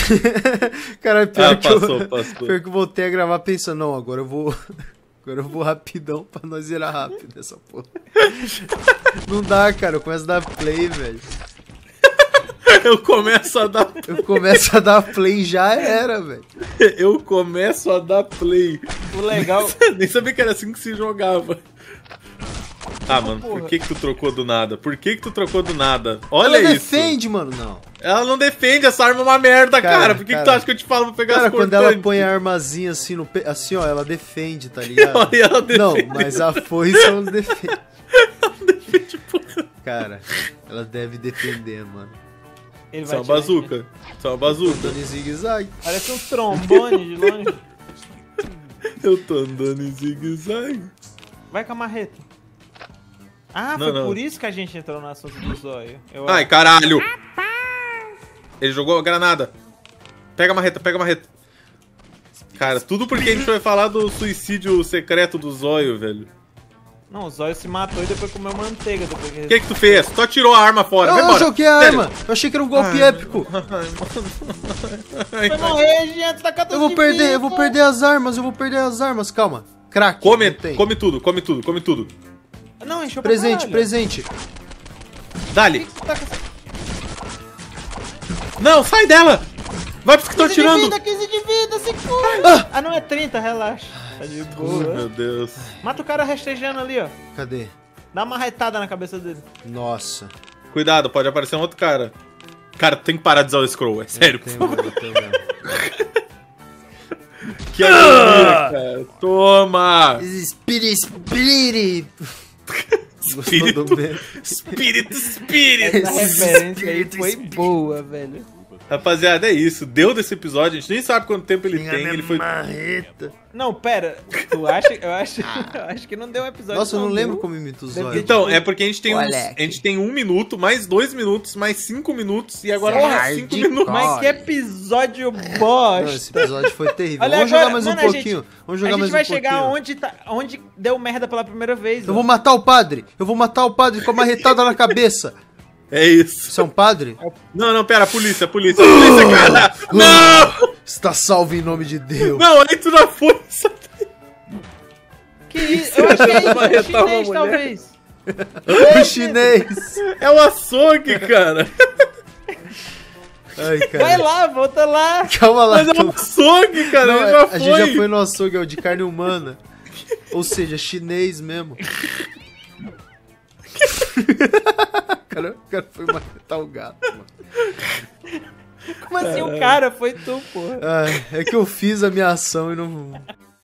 Cara, pior que passou. pior que eu voltei a gravar pensando, não, agora eu vou rapidão pra nós zerar rápido essa porra. Não dá, cara, eu começo a dar play, velho. Eu começo a dar Eu começo a dar play e já era, velho. Eu começo a dar play. O legal... Nem sabia que era assim que se jogava. Ah, mano, porra. por que tu trocou do nada? Por que tu trocou do nada? Olha Ela isso. defende, mano, não. Ela não defende, essa arma é uma merda, cara. Por que cara. tu acha que eu te falo pra pegar Cara, as quando cortantes? ela põe a armazinha assim no assim, ó, ela defende, tá ligado? Olha, ela defende. Não, mas a foice ela não defende. Ela defende, porra. Cara, ela deve defender, mano. Ele Isso é vai uma atirar em bazuca. Isso é uma bazuca. Dando em zigue-zague. quem? Parece um trombone de longe. Eu tô andando em zigue-zague. Vai com a marreta. Ah, Não, foi não. por isso que a gente entrou no assunto do zóio. Ai, caralho. Ele jogou a granada. Pega a marreta, pega a marreta. Cara, tudo porque a gente vai falar do suicídio secreto do Zóio, velho. Não, o zóio se matou e depois comeu manteiga. Depois que... O que tu fez? Tu atirou a arma fora. Vai Eu embora. joguei a Sério. arma. Eu achei que era um golpe épico. Vai morrer, gente, tá 14 Eu vou de perder, vida. eu vou perder as armas, calma. Crack. Come, não tem. come tudo, come tudo, come tudo. Não, encheu pra Presente, caralho. presente. Dali. Por que você tá com essa... Não, sai dela. Vai pros que estão 15 de atirando. vida, 15 de vida, segura. Ah, não, é 30, relaxa. Tá de boa. Meu Deus. Mata o cara rastejando ali, ó. Cadê? Dá uma retada na cabeça dele. Nossa. Cuidado, pode aparecer um outro cara. Cara, tu tem que parar de usar o scroll, é sério. Tem mesmo, tem mesmo. Que alegria, cara. Toma. Espírito. Gostou Espírito. do meme? Espírito. Essa referência aí foi boa, velho. Rapaziada, é isso. Deu desse episódio. A gente nem sabe quanto tempo ele tem. Ele foi... marreta. Não, pera. Tu acha? Eu acho que não deu um episódio. Nossa, eu não lembro deu. como imita os Deve olhos. Então, é porque a gente tem, Olha a gente tem 1 minuto, mais 2 minutos, mais 5 minutos e agora Porra, mais 5 hardcore. minutos. Mas que episódio Não, esse bosta. episódio foi terrível. Olha Vamos agora, jogar mais um mano, pouquinho. Vamos A jogar gente mais vai um chegar pouquinho. onde deu merda pela primeira vez. Eu ó. vou matar o padre. Eu vou matar o padre com a marretada na cabeça. É isso. Você é um padre? Não, pera, polícia, cara. Não! Está salvo em nome de Deus. Não, aí tu na força. Que isso? Eu achei Vai matar uma chinês, mulher? talvez. O chinês. É o açougue, cara. Ai, cara. Vai lá, volta lá. Calma lá. Mas é um açougue, cara. Não, ele já a gente já foi no açougue, é o de carne humana. Ou seja, chinês mesmo. O cara foi matar o gato, mano. Como assim o cara? Foi tu, porra. Ai, é que eu fiz a minha ação e não.